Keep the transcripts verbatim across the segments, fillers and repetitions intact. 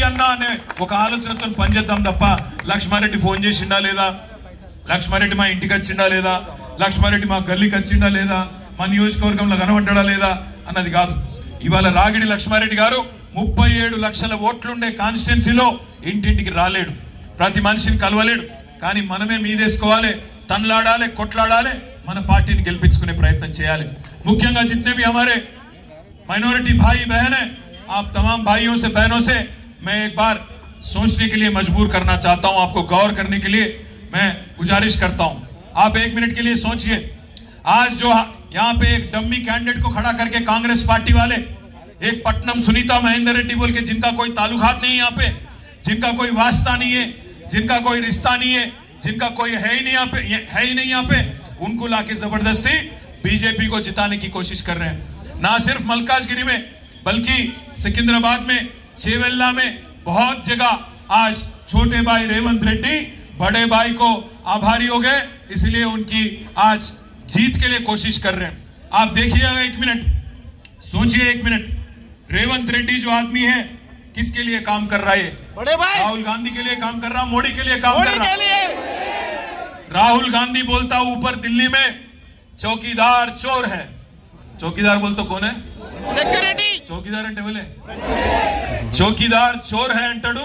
అన్నా అనే ఒక ఆలోచనతో పనిచేద్దాం తప్ప లక్ష్మారెడ్డి ఫోన్ చేసిండా లేదా, లక్ష్మారెడ్డి మా ఇంటికి వచ్చిండా లేదా, లక్ష్మారెడ్డి మా గల్లీకి వచ్చిండా లేదా, మా నియోజకవర్గంలో కనబడ్డా లేదా అన్నది కాదు. ఇవాళ రాగిడి లక్ష్మారెడ్డి గారు ముప్పై ఏడు లక్షల ఓట్లుండే కాన్స్టిట్యున్సీలో ఇంటింటికి రాలేడు, ప్రతి మనిషిని కలవలేడు. కానీ మనమే మీదేసుకోవాలి, తన్లాడాలి, కొట్లాడాలి, మన పార్టీని గెలిపించుకునే ప్రయత్నం చేయాలి. ముఖ్యంగా जितने भी हमारे माइनॉरिटी भाई बहन है, आप तमाम भाइयों से बहनों से मैं एक बार सोचने के लिए मजबूर करना चाहता हूं, आपको गौर करने के लिए मैं गुजारिश करता हूं. आप एक मिनट के लिए सोचिए, आज जो यहाँ पे एक डम्मी कैंडिडेट को खड़ा करके कांग्रेस पार्टी वाले, एक पटनम सुनीता महेंद्र रेड्डी बोल के, जिनका कोई ताल्लुकात नहीं यहाँ पे, जिनका कोई वास्ता नहीं है, जिनका कोई रिश्ता नहीं है, जिनका कोई है ही नहीं यहाँ पे, है ही नहीं यहाँ पे, उनको लाके जबरदस्ती बीजेपी को जिताने की कोशिश कर रहे हैं. ना सिर्फ मलकाजगिरी में बल्कि सिकंदराबाद में, चेवेल्ला में, बहुत जगह आज छोटे भाई रेवंत रेड्डी बड़े भाई को आभारी हो गए, इसलिए उनकी आज जीत के लिए कोशिश कर रहे हैं. आप देखिएगा, एक मिनट सोचिए, एक मिनट. रेवंत रेड्डी जो आदमी है किसके लिए काम कर रहा है? बड़े भाई राहुल गांधी के लिए काम कर रहा, मोदी के लिए काम कर रहा. राहुल गांधी बोलता ऊपर दिल्ली में चौकीदार चोर है. चौकीदार बोलते कौन है? सेक्यूरिटी. चौकीदार అంటే बोले चौकीदार चोर है అంటాడు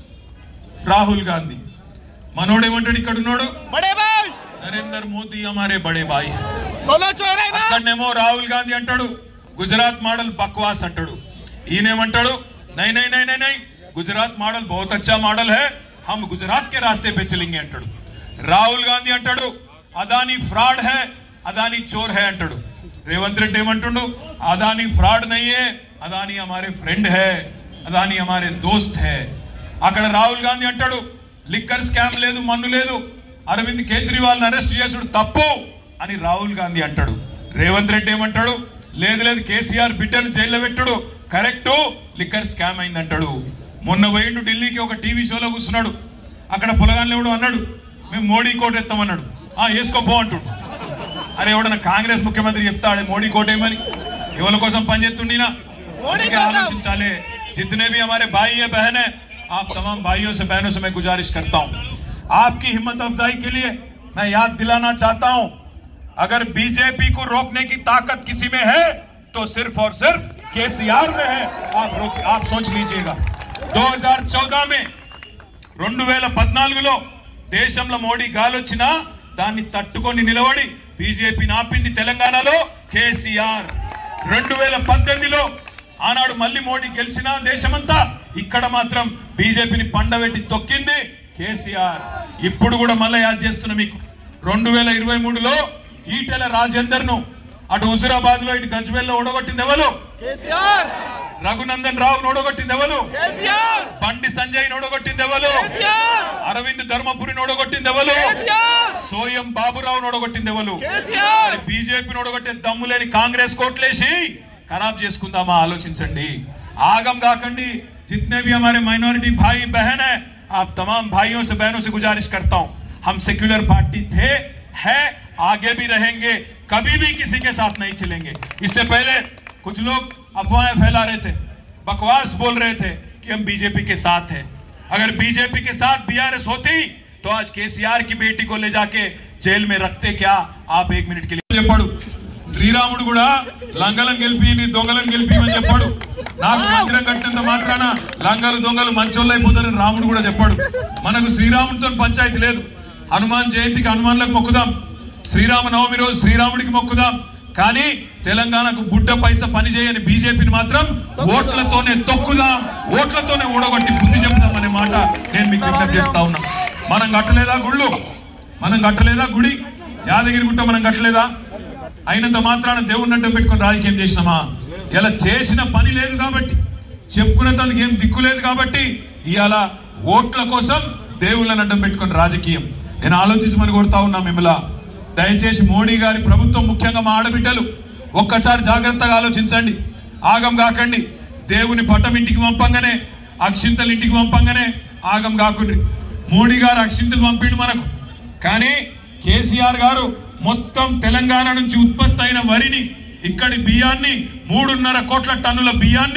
రాహుల్ గాంధీ. మనోడు ఏమంటాడు ఇక్కడ ఉన్నాడు? బడే భాయ్ నరేంద్ర మోదీ हमारे बड़े भाई है. दोनों चोर है ना. అక్కడనేమో రాహుల్ గాంధీ అంటాడు గుజరాత్ మోడల్ బక్వాస్ అంటాడు. ఈయనేమంటాడు नहीं नहीं नहीं नहीं नहीं गुजरात मॉडल बहुत अच्छा मॉडल है, हम गुजरात के रास्ते पे चलेंगे अंटाडू. राहुल गांधी अंटाडू अदानी फ्रॉड है, अदानी चोर है अंटाडू. रेवंत रेड्डी एमंटुंडू अदानी फ्रॉड नहीं है, अदानी हमारे फ्रेंड है, अदानी हमारे दोस्त है. అక్కడ రాహుల్ గాంధీ అంటాడు లిక్కర్ స్కామ్ లేదు, మన్ను లేదు, అరవింద్ కేజ్రీవాల్ అరెస్ట్ చేసుడు తప్పు అని రాహుల్ గాంధీ అంటాడు. రేవంత్ రెడ్డి ఏమంటాడు లేదు లేదు కేసీఆర్ బిడ్డను జైల్లో పెట్టుడు కరెక్ట్, లిక్కర్ స్కామ్ అయింది అంటాడు. మొన్న పోయిండు ఢిల్లీకి, ఒక టీవీ షోలో కూర్చున్నాడు. అక్కడ పొలగాళ్ళు ఎవడు అన్నాడు మేము మోడీ కోట ఎత్తామన్నాడు. ఆ వేసుకోపో అంటుడు. అరే ఎవడన్నా కాంగ్రెస్ ముఖ్యమంత్రి చెప్తాడే మోడీ కోట ఏమని? ఎవరి కోసం పనిచేస్తుండినా ఆలోచించాలి. जितने भी हमारे भाई है बहन है, आप तमाम भाइयों से बहनों से मैं गुजारिश करता हूं, आपकी हिम्मत अफजाई के लिए मैं याद दिलाना चाहता हूं, अगर बीजेपी को रोकने की ताकत किसी में है तो सिर्फ और सिर्फ केसीआर में है. आप रोक, आप सोच लीजिएगा. दो हज़ार चौदह में రెండు వేల పద్నాలుగులో దేశంలో మోడీ గాలొచ్చినా దాన్ని తట్టుకొని నిలబడి బీజేపీని ఆపింది తెలంగాణలో కేసీఆర్. రెండు వేల పద్దెనిమిదిలో ఆనాడు మళ్ళీ మోడీ గెలిచినా దేశమంతా, ఇక్కడ మాత్రం బీజేపీని పండబెట్టి తొక్కింది కేసీఆర్. ఇప్పుడు కూడా మళ్ళీ యాద్ చేస్తున్నా మీకు, రెండు వేల ఇరవై మూడులో ఈటెల రాజేందర్ ను అటు హుజురాబాద్ లో ఇటు గజ్వేల్లో ఓడగొట్టింది ఎవరు? కేసీఆర్. రఘునందన్ రావు ఓడగొట్టింది ఎవరు? కేసీఆర్. బండి సంజయ్ ఓడగొట్టింది ఎవరు? కేసీఆర్. అరవింద్ ధర్మపురి ఓడగొట్టింది ఎవరు? కేసీఆర్. సోయం బాబురావు ఓడగొట్టింది ఎవరు? కేసీఆర్. బీజేపీని ఓడగొట్టే దమ్ము లేని కాంగ్రెస్ కోట్లేసి ఖరాబ్ చేసుకుందామా? ఆలోచించండి, ఆగం కాకండి. जितने भी हमारे माइनॉरिटी भाई बहन है, आप तमाम भाइयों से बहनों से गुजारिश करता हूं, हम सेक्युलर पार्टी थे, है, आगे भी रहेंगे, कभी भी किसी के साथ नहीं चलेंगे. इससे पहले कुछ लोग अफवाहें फैला रहे थे, बकवास बोल रहे थे कि हम बीजेपी के साथ हैं. अगर बीजेपी के साथ बीआरएस होती तो आज केसीआर की बेटी को ले जाके जेल में रखते क्या? आप एक मिनट के लिए पढ़ो. శ్రీరాముడు కూడా లంగలను గెలిపి దొంగలను గెలిపిమని చెప్పాడు. నాకు మందిరం కట్టినంత మాత్రాన లంగలు దొంగలు మంచోళ్ళు అయిపోతారని రాముడు కూడా చెప్పాడు. మనకు శ్రీరాముడితో పంచాయతీ లేదు. హనుమాన్ జయంతికి హనుమాన్లకు మొక్కుదాం, శ్రీరామ నవమి రోజు శ్రీరాముడికి మొక్కుదాం. కానీ తెలంగాణకు బుడ్డ పైస పని చేయని బీజేపీని మాత్రం ఓట్లతోనే తొక్కుదాం, ఓట్లతోనే ఓడగొట్టి బుద్ధి చెప్దాం అనే మాట నేను మీకు విజ్ఞప్తి చేస్తా ఉన్నా. మనం కట్టలేదా గుళ్ళు? మనం కట్టలేదా గుడి? యాదగిరి గుట్ట మనం కట్టలేదా? అయినంత మాత్రాన దేవుడిని అడ్డం పెట్టుకుని రాజకీయం చేసినామా? ఇలా చేసిన పని లేదు కాబట్టి, చెప్పుకునేందుకు ఏం దిక్కు లేదు కాబట్టి ఇవాళ ఓట్ల కోసం దేవుళ్ళని అడ్డం పెట్టుకుని రాజకీయం. నేను ఆలోచించమని కోరుతా ఉన్నా మిమ్మల్ని, దయచేసి మోడీ గారి ప్రభుత్వం, ముఖ్యంగా మా ఆడబిడ్డలు ఒక్కసారి జాగ్రత్తగా ఆలోచించండి, ఆగం కాకండి. దేవుని పటం ఇంటికి పంపంగానే, అక్షింతలు ఇంటికి పంపంగానే ఆగం కాకుండ్రి. మోడీ గారు అక్షింతలు పంపిండు మనకు, కానీ కేసీఆర్ గారు మొత్తం తెలంగాణ నుంచి ఉత్పత్తి అయిన వరిని, ఇక్కడి బియ్యాన్ని, మూడున్నర కోట్ల టన్నుల బియ్యాన్ని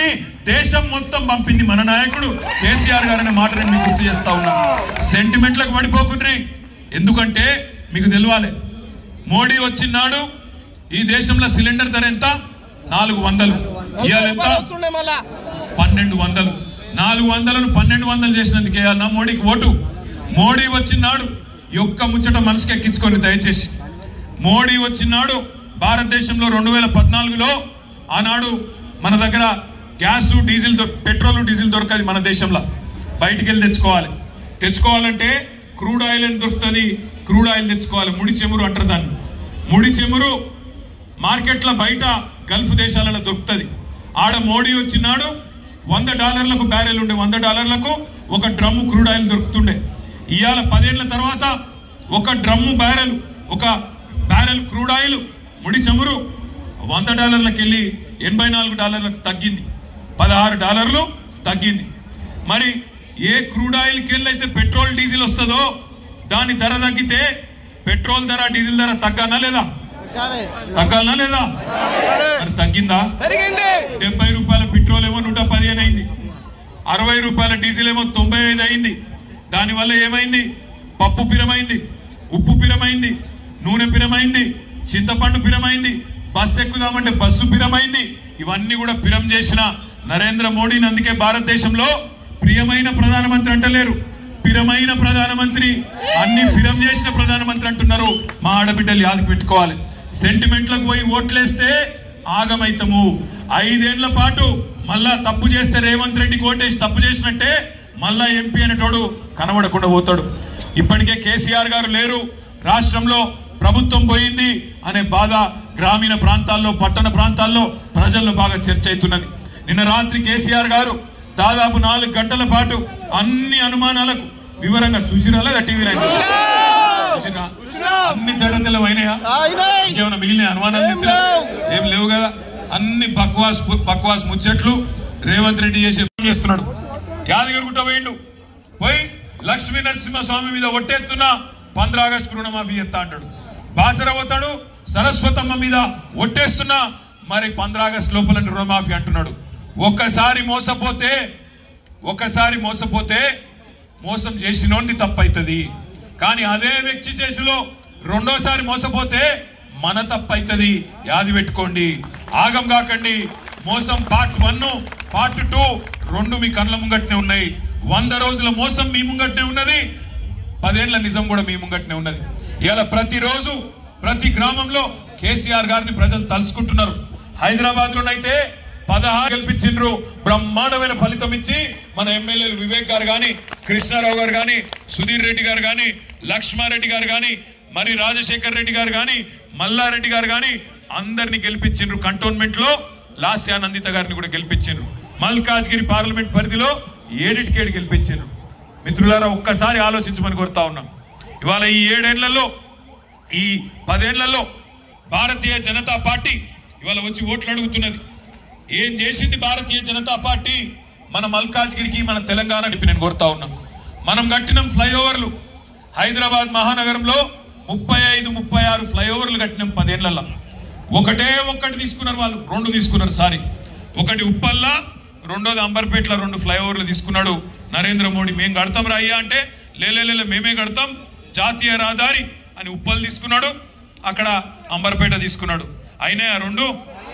దేశం మొత్తం పంపింది మన నాయకుడు కేసీఆర్ గారు అనే మాట నేను మీకు గుర్తు చేస్తా ఉన్నా. సెంటిమెంట్లకు పడిపోకుండ్రి, ఎందుకంటే మీకు తెలియాలి మోడీ వచ్చినాడు ఈ దేశంలో సిలిండర్ ధర ఎంత నాలుగు వందలు ఇవాళ ఎంత పన్నెండు వందలు నాలుగు వందలను పన్నెండు వందలు చేసినందుకు వేయాలన్నా మోడీకి ఓటు. మోడీ వచ్చినాడు ఒక్క ముచ్చట మనసుకి ఎక్కించుకొని దయచేసి, మోడీ వచ్చినాడు భారతదేశంలో రెండు వేల పద్నాలుగులో ఆనాడు మన దగ్గర గ్యాస్ డీజిల్ పెట్రోల్ డీజిల్ దొరకదు మన దేశంలో, బయటికి వెళ్ళి తెచ్చుకోవాలి. తెచ్చుకోవాలంటే క్రూడ్ ఆయిల్ అని దొరుకుతుంది, క్రూడ్ ఆయిల్ తెచ్చుకోవాలి. ముడి చెమురు అంటారు దాన్ని. ముడి చెమురు మార్కెట్లో బయట గల్ఫ్ దేశాలలో దొరుకుతుంది. ఆడ మోడీ వచ్చినాడు వంద డాలర్లకు బ్యారెల్ ఉండే, వంద డాలర్లకు ఒక డ్రమ్ము క్రూడ్ ఆయిల్ దొరుకుతుండే. ఇవాళ పదేళ్ల తర్వాత ఒక డ్రమ్ము బ్యారెల్ ఒక బ్యారెల్ క్రూడ్ ఆయిల్ ముడి చమురు వంద డాలర్లకు వెళ్ళి ఎనభై నాలుగు డాలర్లకు తగ్గింది, పదహారు డాలర్లు తగ్గింది. మరి ఏ క్రూడ్ ఆయిల్కి వెళ్ళి అయితే పెట్రోల్ డీజిల్ వస్తుందో దాని ధర తగ్గితే పెట్రోల్ ధర డీజిల్ ధర తగ్గానా లేదా? తగ్గాలనా లేదా? మరి తగ్గిందా? డెబ్బై రూపాయల పెట్రోల్ ఏమో నూట పదిహేను అయింది, అరవై రూపాయల డీజిల్ ఏమో తొంభై ఐదు అయింది. దానివల్ల ఏమైంది? పప్పు పిరమైంది, ఉప్పు పిరమైంది, నూనె పిరమైంది, చింతపండు పిరమైంది, బస్సు ఎక్కుదామంటే బస్సు పిరమైంది. ఇవన్నీ కూడా పిరం చేసిన నరేంద్ర మోడీని అందుకే భారతదేశంలో ప్రియమైన ప్రధానమంత్రి అంటలేరు, పిరమైన ప్రధానమంత్రి, అన్ని పిరం చేసిన ప్రధానమంత్రి అంటున్నారు. మా ఆడబిడ్డలు యాదకు పెట్టుకోవాలి. సెంటిమెంట్లకు పోయి ఓట్లేస్తే ఆగమైతము. ఐదేళ్ల పాటు మళ్ళా తప్పు చేస్తే రేవంత్ రెడ్డికి ఓటేసి తప్పు చేసినట్టే మళ్ళా ఎంపీ అనేటోడు కనబడకుండా పోతాడు. ఇప్పటికే కేసీఆర్ గారు లేరు, రాష్ట్రంలో ప్రభుత్వం పోయింది అనే బాధ గ్రామీణ ప్రాంతాల్లో పట్టణ ప్రాంతాల్లో ప్రజల్లో బాగా చర్చ అవుతున్నది. నిన్న రాత్రి కేసీఆర్ గారు దాదాపు నాలుగు గంటల పాటు అన్ని అనుమానాలకు వివరంగా చూసిరా లేదా? టీవీలో చూసిరా? అన్ని తెడతెలం అయినాయా? ఇంకేమైనా మిగిలిన అనుమానాలు ఏం లేవు కదా? అన్ని బక్వాస్ బక్వాస్ ముచ్చట్లు రేవంత్ రెడ్డి చేసి చేస్తున్నాడు. యాదగిరిగుట్ట పోయిండు, పోయి లక్ష్మీ నరసింహస్వామి మీద ఒట్టేస్తున్నా పంద్ర ఆగస్టు రుణమాఫీ చేస్తా అంటాడు. బాసర పోతాడు, సరస్వతమ్మ మీద ఒట్టేస్తున్నా మరి పంద్ర ఆగస్టు లోపల రుణమాఫీ అంటున్నాడు. ఒక్కసారి మోసపోతే ఒక్కసారి మోసపోతే మోసం చేసినోంది తప్పైతుంది, కానీ అదే వ్యక్తి చేతిలో రెండోసారి మోసపోతే మన తప్పైతుంది. యాది పెట్టుకోండి, ఆగం కాకండి. మోసం పార్ట్ వన్ పార్ట్ టూ రెండు మీ కళ్ళ ముంగట్నే ఉన్నాయి. వంద రోజుల మోసం మీ ముంగట్నే ఉన్నది, పదేళ్ల నిజం కూడా మీ ముంగట్నే ఉన్నది. ఇలా ప్రతిరోజు ప్రతి గ్రామంలో కేసీఆర్ గారిని ప్రజలు తలుసుకుంటున్నారు. హైదరాబాద్ లోనైతే పదహారు గెలిపించిండ్రు, బ్రహ్మాండమైన ఫలితం ఇచ్చి మన ఎమ్మెల్యేలు వివేక్ గారు కానీ, కృష్ణారావు గారు కానీ, సుధీర్ రెడ్డి గారు కానీ, లక్ష్మారెడ్డి గారు కానీ, మరి రాజశేఖర్ రెడ్డి గారు కానీ, మల్లారెడ్డి గారు కానీ అందరినీ గెలిపించిండ్రు. కంటోన్మెంట్ లో లాస్యానందిత గారిని కూడా గెలిపించిండ్రు. మల్కాజ్గిరి పార్లమెంట్ పరిధిలో ఏడిటికేడు గెలిపించిండ్రు. మిత్రులారా, ఒక్కసారి ఆలోచించమని కోరుతా ఉన్నాం. ఇవాళ ఈ ఏడేళ్లలో ఈ పదేళ్లలో భారతీయ జనతా పార్టీ ఇవాళ వచ్చి ఓట్లు అడుగుతున్నది. ఏం చేసింది భారతీయ జనతా పార్టీ మన మల్కాజ్గిరికి, మన తెలంగాణకి? నేను కోరుతా ఉన్నా, మనం కట్టినాం ఫ్లైఓవర్లు. హైదరాబాద్ మహానగరంలో ముప్పై ఐదు ముప్పై ఆరు ఫ్లైఓవర్లు కట్టినాం పదేళ్లలో. ఒకటే ఒక్కటి తీసుకున్నారు వాళ్ళు, రెండు తీసుకున్నారు. సారీ, ఒకటి ఉప్పల్లా, రెండోది అంబర్పేటలో రెండు ఫ్లైఓవర్లు తీసుకున్నాడు నరేంద్ర మోడీ. మేము కడతాం రా అయ్యా అంటే లేలే మేమే కడతాం, జాతీయ రహదారి అని ఉప్పల్ తీసుకున్నాడు, అక్కడ అంబర్పేట తీసుకున్నాడు. అయినా ఆ రెండు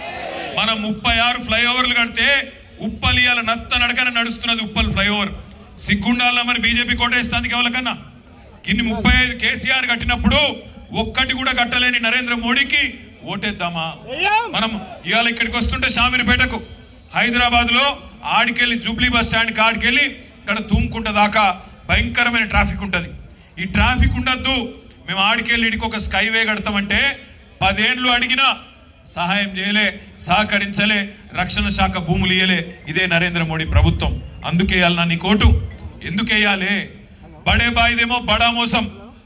మనం ముప్పై ఆరు ఫ్లైఓవర్లు కడితే ఉప్పల్ ఇవాళ నత్త నడకన నడుస్తున్నది ఉప్పల్ ఫ్లైఓవర్. సిగ్గుండాల మరి బీజేపీ కోటేస్తుంది ఎవరికన్నా. ఇన్ని ముప్పై ఐదు కేసీఆర్ కట్టినప్పుడు ఒక్కటి కూడా కట్టలేని నరేంద్ర మోడీకి ఓటేద్దామా? మనం ఇవాళ ఇక్కడికి వస్తుంటే షామీర్పేటకు హైదరాబాద్ లో ఆడికెళ్ళి జూబ్లీ బస్ స్టాండ్ ఆడికెళ్ళి ఇక్కడ తూముకుంట దాకా భయంకరమైన ట్రాఫిక్ ఉంటది. ఈ ట్రాఫిక్ ఉండద్దు, మేము ఆడికెళ్ళి ఇడికి ఒక స్కైవే కడతామంటే పదేళ్లు అడిగినా సహాయం చేయలే, సహకరించలే, రక్షణ శాఖ భూములు ఇయ్యలే. ఇదే నరేంద్ర మోడీ ప్రభుత్వం. అందుకే వేయాలన్నా నీ కోటు? ఎందుకు వేయాలి? బడే బాయిదేమో బడా మోసం,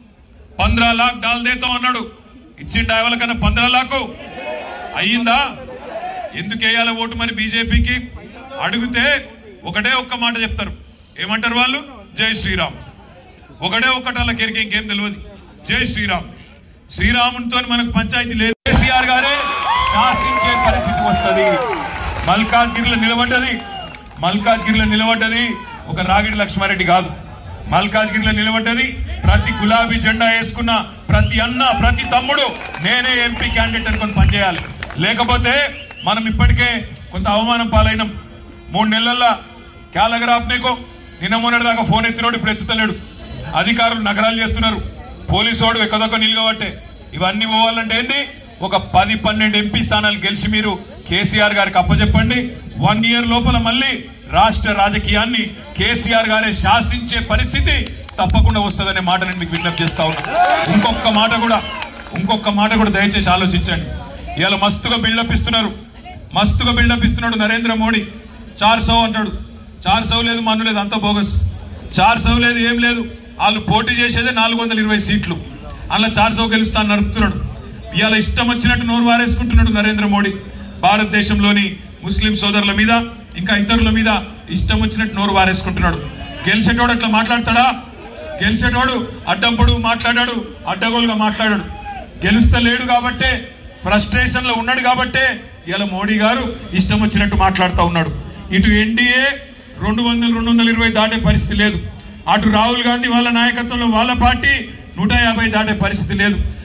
పంద్రా లాక్ డాల్ దేతో అన్నాడు, ఇచ్చిండా ఎవరికన్నా పంద్రా లాకు అయ్యిందా? ఎందుకు వేయాలి ఓటు మరి బీజేపీకి? అడిగితే ఒకటే ఒక్క మాట చెప్తారు. ఏమంటారు వాళ్ళు? జై శ్రీరామ్. ఒకటే ఒక్కటి వాళ్ళకి ఎరికే, ఇంకేం తెలియదు. జై శ్రీరామ్. శ్రీరామునితో మనకు పంచాయతీ లేదు. కేసీఆర్ గారే శాసించే పరిస్థితి వస్తుంది. మల్కాజ్గిరిలో నిలబడ్డది మల్కాజ్గిరిలో నిలబడ్డది ఒక రాగిడి లక్ష్మారెడ్డి కాదు. మల్కాజ్గిరిలో నిలబడ్డది ప్రతి గులాబీ జెండా వేసుకున్న ప్రతి అన్న ప్రతి తమ్ముడు నేనే ఎంపీ క్యాండిడేట్ అనుకొని పనిచేయాలి. లేకపోతే మనం ఇప్పటికే కొంత అవమానం పాలైనం. మూడు నెలల్లో క్యాలగ్రాఫ్నేకో నిన్న మొన్నటి దాకా ఫోన్ ఎత్తినోడు ఇప్పుడు ఎత్తుతలేడు. అధికారులు నగరాలు చేస్తున్నారు. పోలీసోడు ఎక్కదొక్క నిలుగబట్టే. ఇవన్నీ పోవాలంటే ఏంది? ఒక పది పన్నెండు ఎంపీ స్థానాలు గెలిచి మీరు కేసీఆర్ గారికి అప్పచెప్పండి. వన్ ఇయర్ లోపల మళ్ళీ రాష్ట్ర రాజకీయాన్ని కేసీఆర్ గారే శాసించే పరిస్థితి తప్పకుండా వస్తుందనే మాట నేను మీకు విజ్ఞప్తి చేస్తా ఉన్నా. ఇంకొక మాట కూడా ఇంకొక మాట కూడా దయచేసి ఆలోచించండి. ఇవాళ మస్తుగా బిల్డప్ ఇస్తున్నారు. మస్తుగా బిల్డప్ ఇస్తున్నాడు నరేంద్ర మోడీ. చార్ సౌ అంటాడు. చార్ సౌ లేదు, మన్ను లేదు, అంత బోగస్. చార్ సౌ లేదు, ఏం లేదు. వాళ్ళు పోటీ చేసేదే నాలుగు వందల ఇరవై సీట్లు. అలా చార్ సౌ గెలుస్తాను నడుపుతున్నాడు. ఇవాళ ఇష్టం వచ్చినట్టు నోరు వారేసుకుంటున్నాడు నరేంద్ర మోడీ. భారతదేశంలోని ముస్లిం సోదరుల మీద ఇంకా ఇతరుల మీద ఇష్టం వచ్చినట్టు నోరు వారేసుకుంటున్నాడు. గెలిచేటోడు అట్లా మాట్లాడతాడా? గెలిచేటోడు అడ్డం పొడుగు మాట్లాడాడు, అడ్డగోలుగా మాట్లాడాడు. గెలుస్తలేడు కాబట్టే, ఫ్రస్ట్రేషన్ లో ఉన్నాడు కాబట్టే ఇలా మోడీ గారు ఇష్టం వచ్చినట్టు మాట్లాడుతూ ఉన్నాడు. ఇటు ఎన్డీఏ రెండు వందల రెండు వందల ఇరవై దాటే పరిస్థితి లేదు. అటు రాహుల్ గాంధీ వాళ్ళ నాయకత్వంలో వాళ్ళ పార్టీ నూట యాభై దాటే పరిస్థితి లేదు.